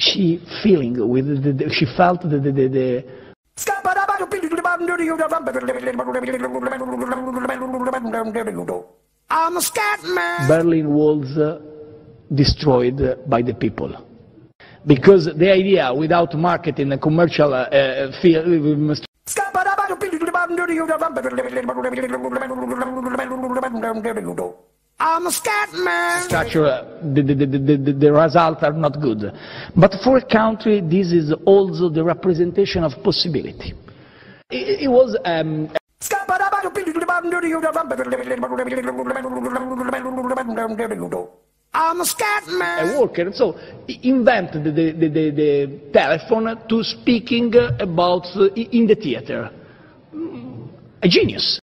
she felt the I'm a scat man. Berlin walls destroyed by the people. Because the idea without marketing and commercial field I'm a scat man. structure, the results are not good. But for a country, this is also the representation of possibility. It was I'm a scat man. a worker, so he invented the telephone to speaking about in the theater. A genius.